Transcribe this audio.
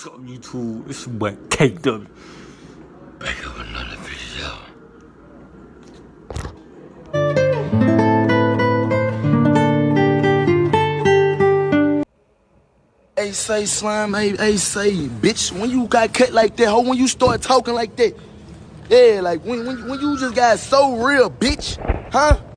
What's up, YouTube? It's your boy KW. Back up another video. Hey, say slime, hey, say, bitch, when you got cut like that, ho, when you start talking like that, yeah, like when you just got so real, bitch, huh?